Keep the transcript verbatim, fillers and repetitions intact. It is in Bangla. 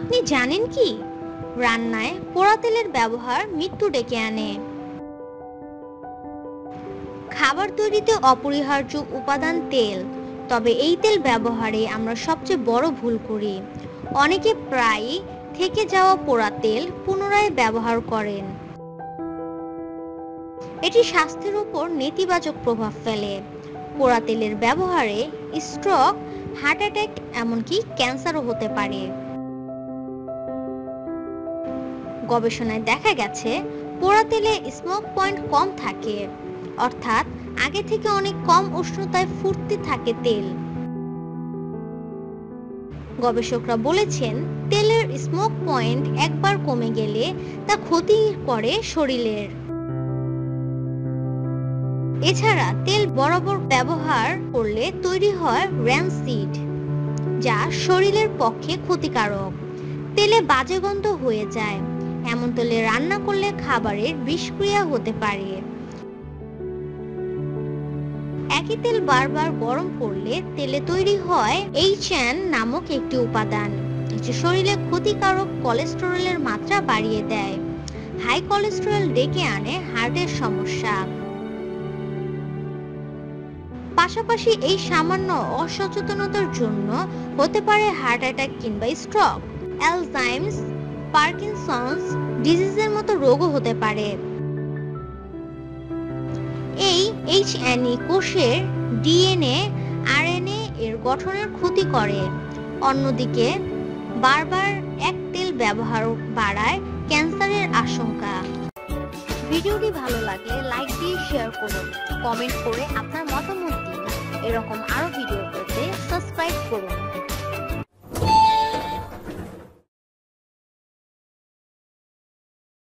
আপনি জানেন কি রান্নায় পোড়া তেলের ব্যবহার মৃত্যু ডেকে আনে। খাবার তৈরিতে অপরিহার্য উপাদান তেল, তবে এই তেল ব্যবহারে আমরা সবচেয়ে বড় ভুল করি। অনেকে প্রায়ই থেকে যাওয়া পোড়া তেল পুনরায় ব্যবহার করেন। এটি স্বাস্থ্যের উপর নেতিবাচক প্রভাব ফেলে। পোড়া তেলের ব্যবহারে স্ট্রোক, হার্ট অ্যাটাক, এমনকি ক্যান্সারও হতে পারে। গবেষণায় দেখা গেছে পোড়া তেলে স্মোক পয়েন্ট কম থাকে, অর্থাৎ আগে থেকে অনেক কম উষ্ণতায় ফুটতে থাকে তেল। গবেষকরা বলেছেন তেলের স্মোক পয়েন্ট একবার কমে গেলে তা ক্ষতি করে শরীরের। এছাড়া তেল বরাবর ব্যবহার করলে তৈরি হয় র্যানসিড, যা শরীরের পক্ষে ক্ষতিকারক। তেলে বাজে গন্ধ হয়ে যায়। এমন তেলে রান্না করলে খাবারের বিষক্রিয়া হতে পারে। একই তেল বারবার গরম করলে তেলে তৈরি হয় এইচ এন নামক একটি উপাদান, যা শরীরে ক্ষতিকারক কোলেস্টেরলের মাত্রা বাড়িয়ে দেয়। হাই কোলেস্টেরল ডেকে আনে হার্টের সমস্যা। পাশাপাশি এই সামান্য অসচেতনতার জন্য হতে পারে হার্ট অ্যাটাক কিংবা স্ট্রোক, অ্যালজাইমার্স, পার্কিনসন্স ডিজিজের মতো রোগও হতে পারে। এই এইচ এন ই কোষের ডিএনএ, আরএনএ এর গঠনের ক্ষতি করে। অন্যদিকে বারবার এক তেল ব্যবহার বাড়ায় ক্যান্সারের আশঙ্কা। ভিডিওটি ভালো লাগলে লাইক দিয়ে শেয়ার করুন, কমেন্ট করে আপনার মতামত দিন। এরকম আরো ভিডিও পেতে সাবস্ক্রাইব করুন।